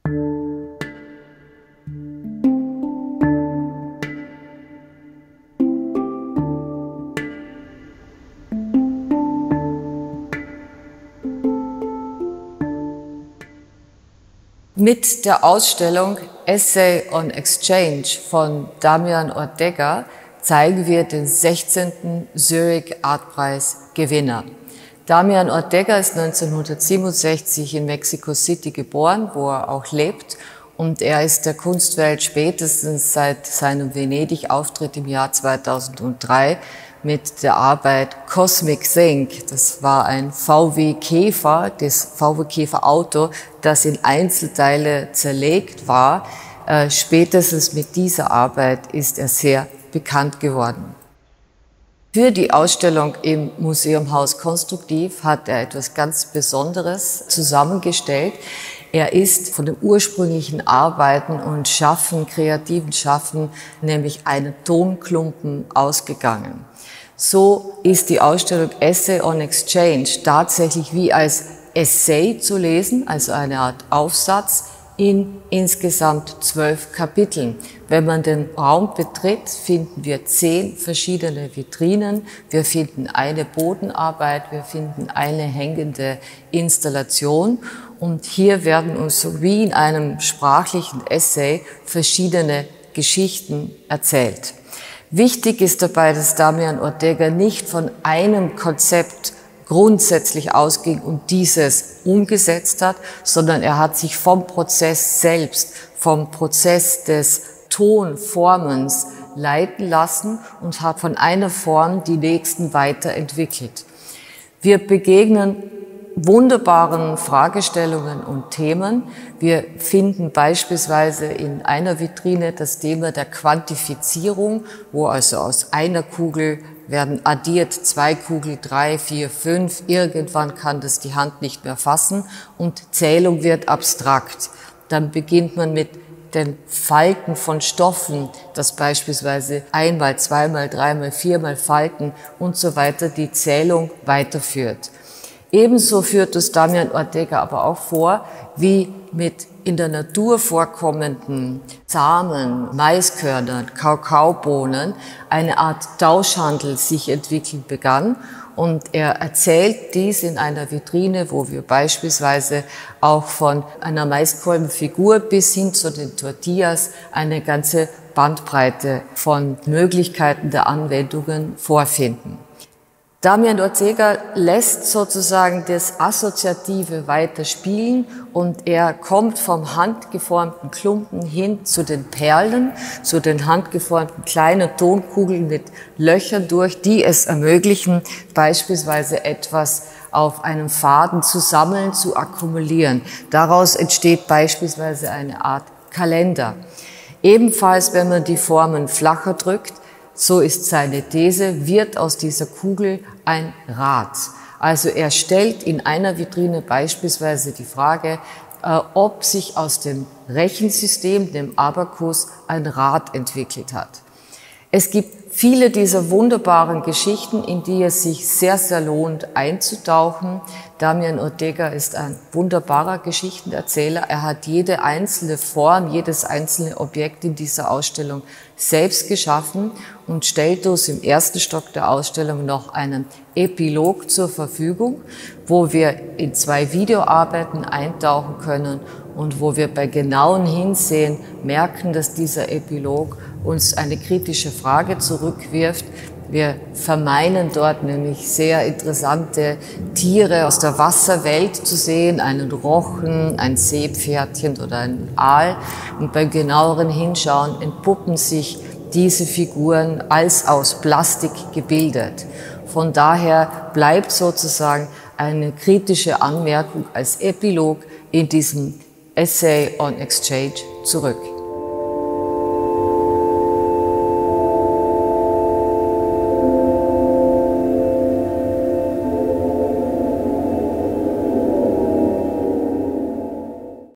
Mit der Ausstellung Essay on Exchange von Damian Ortega zeigen wir den 16. Zurich Artpreis Gewinner. Damian Ortega ist 1967 in Mexico City geboren, wo er auch lebt, und er ist der Kunstwelt spätestens seit seinem Venedig-Auftritt im Jahr 2003 mit der Arbeit Cosmic Think. Das war ein VW Käfer, das VW Käfer Auto, das in Einzelteile zerlegt war. Spätestens mit dieser Arbeit ist er sehr bekannt geworden. Für die Ausstellung im Museumhaus Konstruktiv hat er etwas ganz Besonderes zusammengestellt. Er ist von den ursprünglichen Arbeiten und kreativen Schaffen, nämlich einen Tonklumpen ausgegangen. So ist die Ausstellung Essay on Exchange tatsächlich wie als Essay zu lesen, also eine Art Aufsatz in insgesamt 12 Kapiteln. Wenn man den Raum betritt, finden wir 10 verschiedene Vitrinen. Wir finden eine Bodenarbeit, wir finden eine hängende Installation. Und hier werden uns so wie in einem sprachlichen Essay verschiedene Geschichten erzählt. Wichtig ist dabei, dass Damian Ortega nicht von einem Konzept grundsätzlich ausging und dieses umgesetzt hat, sondern er hat sich vom Prozess selbst, vom Prozess des Tonformens leiten lassen und hat von einer Form die nächsten weiterentwickelt. Wir begegnen wunderbaren Fragestellungen und Themen. Wir finden beispielsweise in einer Vitrine das Thema der Quantifizierung, wo also aus einer Kugel werden addiert 2 Kugeln, 3, 4, 5. Irgendwann kann das die Hand nicht mehr fassen und Zählung wird abstrakt. Dann beginnt man mit den Falten von Stoffen, das beispielsweise einmal, zweimal, dreimal, viermal Falten und so weiter die Zählung weiterführt. Ebenso führt es Damian Ortega aber auch vor, wie mit in der Natur vorkommenden Samen, Maiskörnern, Kakaobohnen eine Art Tauschhandel sich entwickeln begann. Und er erzählt dies in einer Vitrine, wo wir beispielsweise auch von einer Maiskolbenfigur bis hin zu den Tortillas eine ganze Bandbreite von Möglichkeiten der Anwendungen vorfinden. Damian Ortega lässt sozusagen das Assoziative weiter spielen und er kommt vom handgeformten Klumpen hin zu den Perlen, zu den handgeformten kleinen Tonkugeln mit Löchern durch, die es ermöglichen, beispielsweise etwas auf einem Faden zu sammeln, zu akkumulieren. Daraus entsteht beispielsweise eine Art Kalender. Ebenfalls, wenn man die Formen flacher drückt, so ist seine These, wird aus dieser Kugel ein Rad. Also er stellt in einer Vitrine beispielsweise die Frage, ob sich aus dem Rechensystem, dem Abakus, ein Rad entwickelt hat. Es gibt viele dieser wunderbaren Geschichten, in die es sich sehr, sehr lohnt einzutauchen. Damian Ortega ist ein wunderbarer Geschichtenerzähler. Er hat jede einzelne Form, jedes einzelne Objekt in dieser Ausstellung selbst geschaffen und stellt uns im ersten Stock der Ausstellung noch einen Epilog zur Verfügung, wo wir in 2 Videoarbeiten eintauchen können und wo wir bei genauem Hinsehen merken, dass dieser Epilog uns eine kritische Frage zurückwirft. Wir vermeinen dort nämlich sehr interessante Tiere aus der Wasserwelt zu sehen, einen Rochen, ein Seepferdchen oder einen Aal. Und beim genaueren Hinschauen entpuppen sich diese Figuren als aus Plastik gebildet. Von daher bleibt sozusagen eine kritische Anmerkung als Epilog in diesem Essay on Exchange zurück.